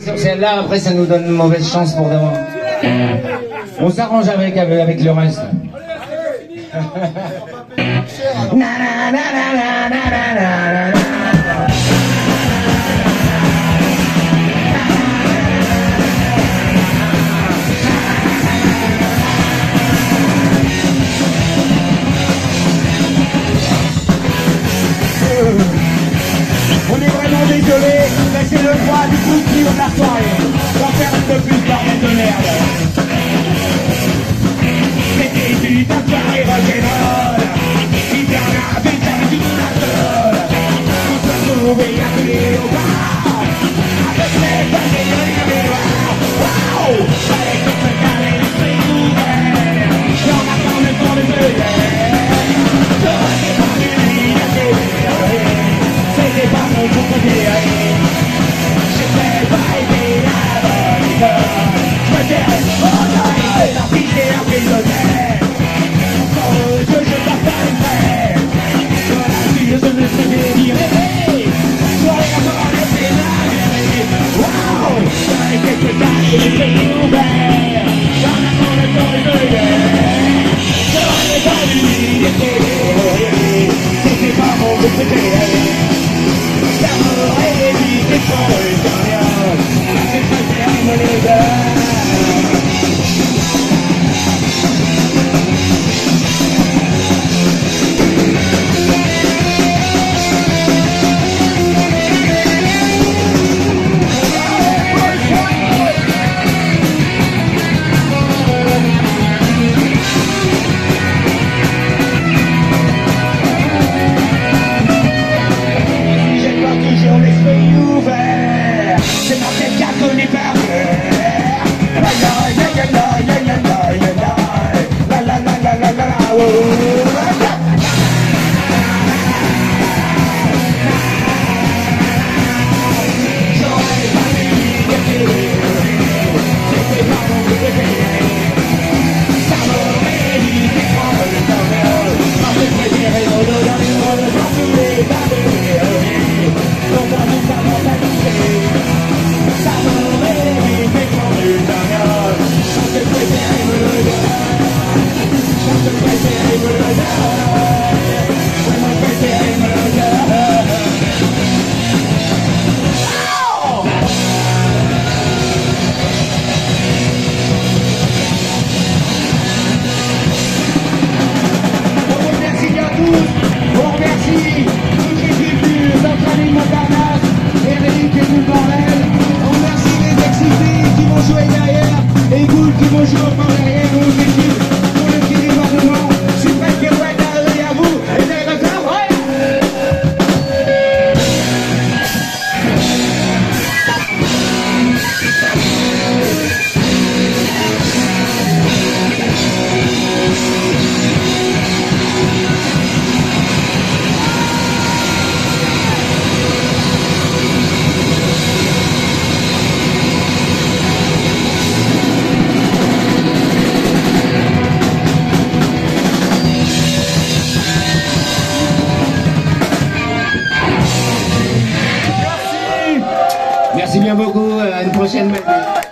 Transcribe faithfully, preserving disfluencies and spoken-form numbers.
Sur celle-là, après, ça nous donne une mauvaise chance pour demain. On s'arrange avec, avec le reste. On est vraiment désolé, mais c'est le droit du coup de la soirée. Sans faire un peu plus bordel de merde. C'était une soirée rock'n'roll. Il y en avait jamais du tout la seule. On se retrouvait à crier au bar. Avec les paquets de l'hiver. Waouh! Fallait qu'on se calme l'esprit ouvert. Y'en a quand même pour les œillères. J'aurais pas dû l'idée. C'était pas mon préféré. J'étais pas aimé à la bonne école. Je me dirais, oh non, la fille est la prisonnière. Sans eux, je ne passe pas une fête. Sur la fille, je ne sais désirer. Soirée encore les pénalités. Waouh, j'avais quelques années, les yeux ouverts. J'en attends le temps de guerre. J'aurais pas dû l'idée. C'était pas mon préféré. Merci bien beaucoup, à une prochaine.